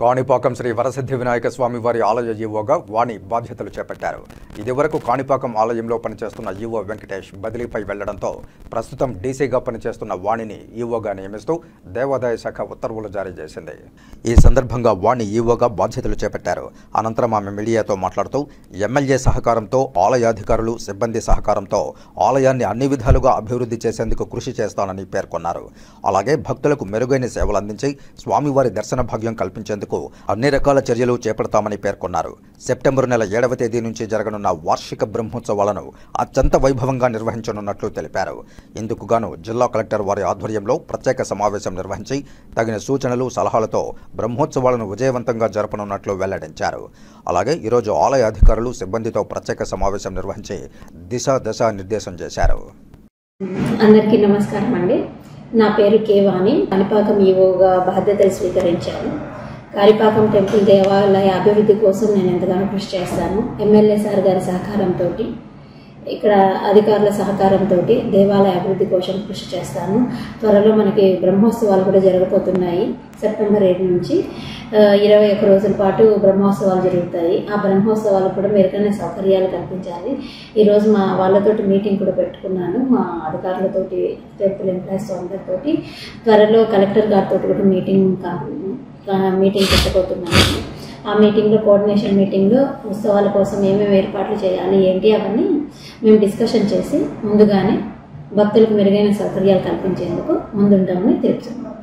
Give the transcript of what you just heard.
కాణిపాకం శ్రీ వరసిద్ధి వినాయక స్వామి వారి ఆలయ ఈవోగా వాణి బాధ్యతలు చేపట్టారు. ఇదివరకు కాణిపాకం ఆలయంలో పనిచేస్తున్న ఈవో వెంకటేష్ బదిలీపై వెళ్లడంతో ప్రస్తుతం డీసీగా పనిచేస్తున్న వాణిని ఈవోగా నియమిస్తూ దేవాదాయ శాఖ ఉత్తర్వులు జారీ చేసింది. ఈ సందర్భంగా వాణి ఈవోగా బాధ్యతలు చేపట్టారు. అనంతరం ఆమె మీడియాతో మాట్లాడుతూ ఎమ్మెల్యే సహకారంతో, ఆలయాధికారులు, సిబ్బంది సహకారంతో ఆలయాన్ని అన్ని విధాలుగా అభివృద్ధి చేసేందుకు కృషి చేస్తానని పేర్కొన్నారు. అలాగే భక్తులకు మెరుగైన సేవలు అందించి స్వామివారి దర్శన భాగ్యం కల్పించేందుకు అన్ని రకాల చర్యలు చేపడతామని పేర్కొన్నారు. సెప్టెంబర్ నెల 7వ తేదీ నుంచి జరగనున్న వార్షిక బ్రహ్మోత్సవాలను అత్యంత వైభవంగా నిర్వహించనున్నట్లు తెలిపారు. ఇందుకు గాను జిల్లా కలెక్టర్ వారి ఆధ్వర్యంలో ప్రత్యేక సమావేశం నిర్వహించి తగిన సూచనలు, సలహాలతో బ్రహ్మోత్సవాలను విజయవంతంగా జరపనున్నట్లు వెల్లడించారు. అలాగే ఈరోజు ఆలయ అధికారులు, సిబ్బందితో ప్రత్యేక సమావేశం నిర్వహించి దిశా నిర్దేశం చేశారు. అందరికీ నమస్కారం అండి. నా పేరు కే వాణి. కాణిపాకం ఈవోగా బాధ్యతలు స్వీకరించాను. కాణిపాకం టెంపుల్ దేవాలయ అభివృద్ధి కోసం నేను ఎంతగానో కృషి చేస్తాను. ఎమ్మెల్యే సార్ గారి సహకారంతో, ఇక్కడ అధికారుల సహకారంతో దేవాలయ అభివృద్ధి కోసం కృషి చేస్తాను. త్వరలో మనకి బ్రహ్మోత్సవాలు కూడా జరగబోతున్నాయి. సెప్టెంబర్ 7 నుంచి 21 రోజుల పాటు బ్రహ్మోత్సవాలు జరుగుతాయి. ఆ బ్రహ్మోత్సవాలు కూడా మెరుగైన సౌకర్యాలు కల్పించాలి. ఈరోజు మా వాళ్ళతోటి మీటింగ్ కూడా పెట్టుకున్నాను. మా అధికారులతోటి, టెంపుల్ ఎంప్లాయీస్ అందరితోటి. త్వరలో కలెక్టర్ గారితో కూడా మీటింగ్ పెట్టబోతున్నాను. ఆ మీటింగ్లో, కోఆర్డినేషన్ మీటింగ్లో ఉత్సవాల కోసం ఏమేమి ఏర్పాట్లు చేయాలి, ఏంటి అవన్నీ మేము డిస్కషన్ చేసి ముందుగానే భక్తులకు మెరుగైన సౌకర్యాలు కల్పించేందుకు ముందుంటామని తెలుపుతున్నాం.